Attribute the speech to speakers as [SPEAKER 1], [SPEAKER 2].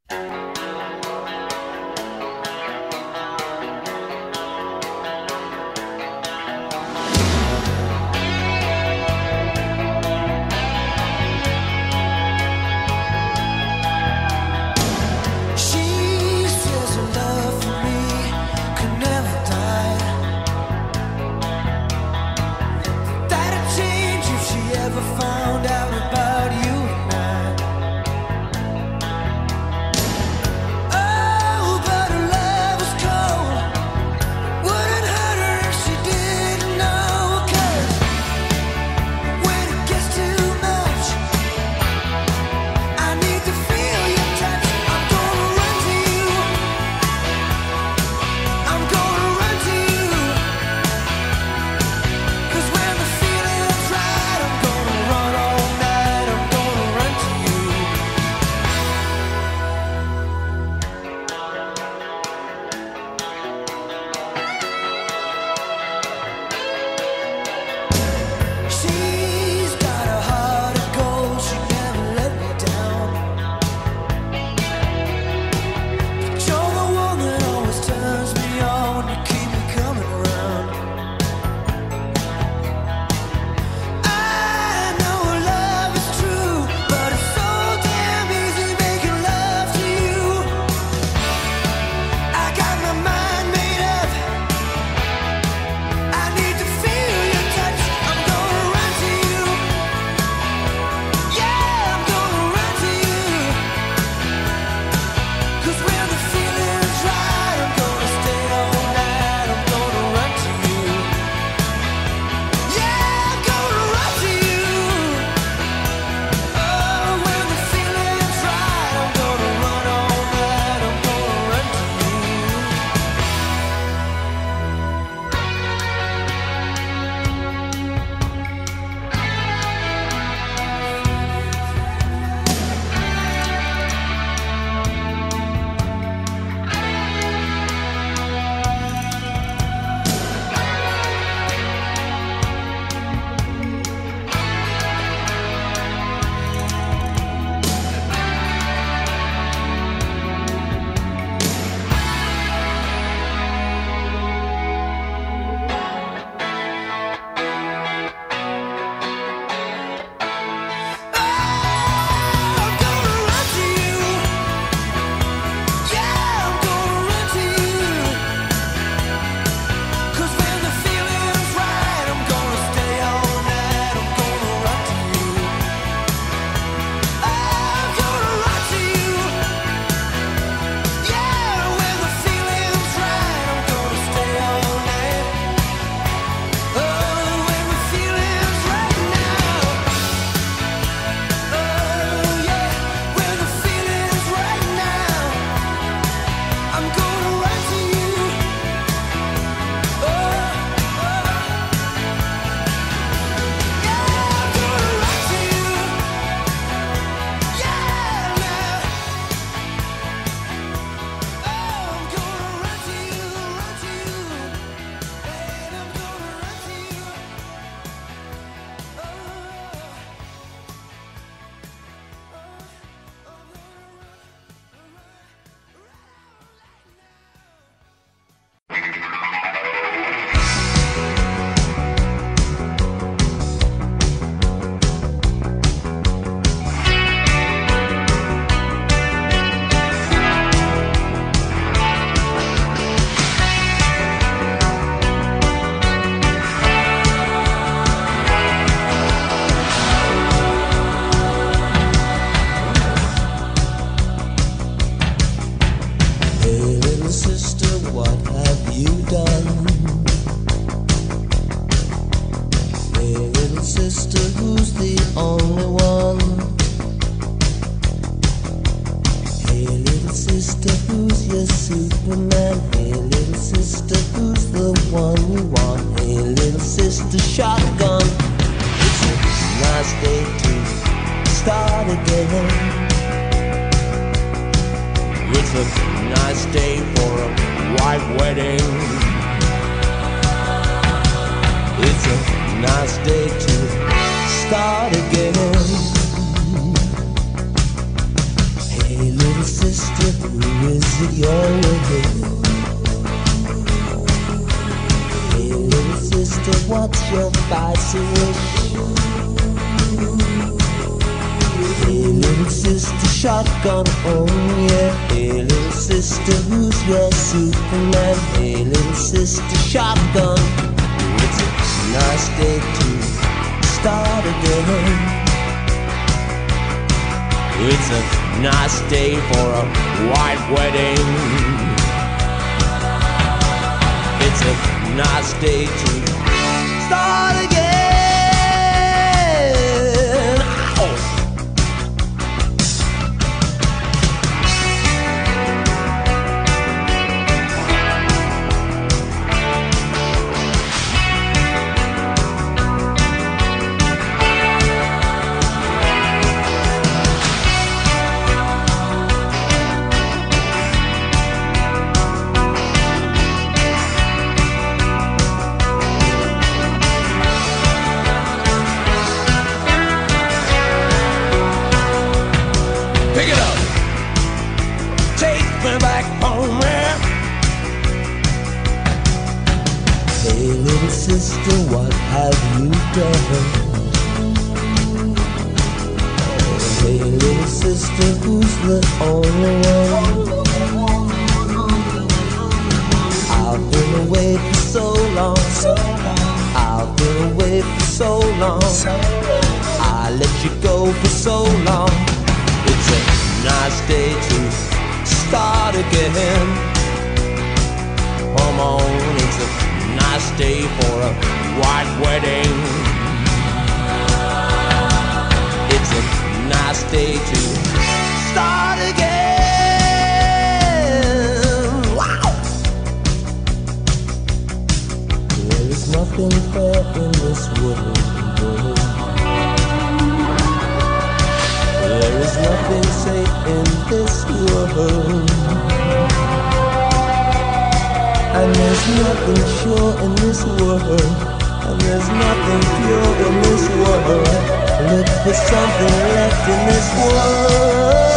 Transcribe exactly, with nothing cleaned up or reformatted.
[SPEAKER 1] Sister what's your vice or wish? Hey little sister shotgun, oh yeah. Hey little sister, who's your Superman? Hey little sister shotgun. It's a nice day to start again. It's a nice day for a white wedding. It's a nice day to start again. Ow! Pick it up, take me back home, man. Hey little sister, what have you done? Oh, hey little sister, who's the only one? I've been away for so long. I've been away for so long. I let you go for so long. It's a nice day to start again. Come on, it's a nice day for a white wedding. It's a nice day to start again. Wow! There is nothing fair in this world. There is nothing safe in this world, and there's nothing sure in this world, and there's nothing pure in this world. Look for something left in this world.